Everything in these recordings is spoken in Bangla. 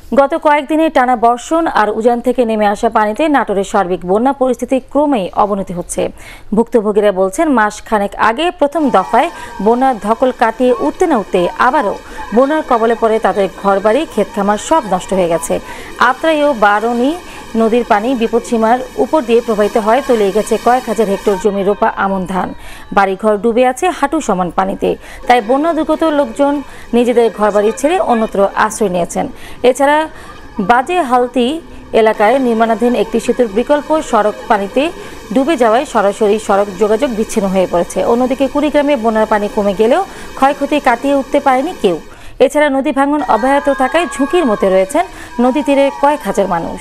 গত কয়েকদিনে টানা বর্ষণ আর উজান থেকে নেমে আসা পানিতে নাটোরের সার্বিক বন্যা পরিস্থিতি ক্রমেই অবনতি হচ্ছে। ভুক্তভোগীরা বলছেন, মাস খানেক আগে প্রথম দফায় বন্যার ধকল কাটিয়ে উঠতে না উঠতে আবারও বন্যার কবলে পড়ে তাদের ঘরবাড়ি, ক্ষেতখামার সব নষ্ট হয়ে গেছে। আত্রাই ও বারণী নদীর পানি বিপদসীমার উপর দিয়ে প্রবাহিত হয়, তলিয়ে গেছে কয়েক হাজার হেক্টর জমি রোপা আমন ধান। বাড়িঘর ডুবে আছে হাঁটু সমান পানিতে। তাই বন্যা দুর্গত লোকজন নিজেদের ঘরবাড়ি ছেড়ে অন্যত্র আশ্রয় নিয়েছেন। এছাড়া বাজে হালতি এলাকায় নির্মাণাধীন একটি সেতুর বিকল্প সড়ক পানিতে ডুবে যাওয়ায় সরাসরি সড়ক যোগাযোগ বিচ্ছিন্ন হয়ে পড়েছে। অন্যদিকে কুড়িগ্রামে বন্যার পানি কমে গেলেও ক্ষয়ক্ষতি কাটিয়ে উঠতে পারেনি কেউ। এছাড়া নদী ভাঙন অব্যাহত থাকায় ঝুঁকির মধ্যে রয়েছেন নদী তীরে কয়েক হাজার মানুষ।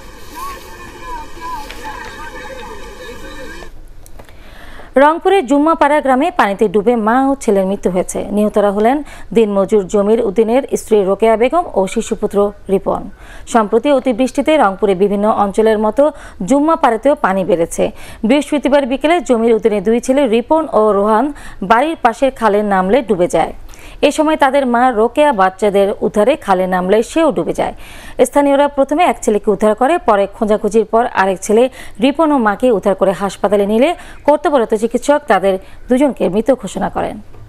রংপুরের জুম্মাপাড়া গ্রামে পানিতে ডুবে মা ও ছেলের মৃত্যু হয়েছে। নিহতরা হলেন দিনমজুর জমির উদ্দিনের স্ত্রী রোকেয়া বেগম ও শিশুপুত্র রিপন। সম্প্রতি অতিবৃষ্টিতে রংপুরে বিভিন্ন অঞ্চলের মতো জুম্মাপাড়াতেও পানি বেড়েছে। বৃহস্পতিবার বিকেলে জমির উদ্দিনের দুই ছেলে রিপন ও রোহান বাড়ির পাশের খালে নামলে ডুবে যায়। এ সময় তাদের মা রোকেয়া বাচ্চাদের উদ্ধারে খালে নামলে সেও ডুবে যায়। স্থানীয়রা প্রথমে এক ছেলেকে উদ্ধার করে, পরে খোঁজাখুঁজির পর আরেক ছেলে রিপন ও মাকে উদ্ধার করে হাসপাতালে নিলে কর্তব্যরত চিকিৎসক তাদের দুজনকে মৃত ঘোষণা করেন।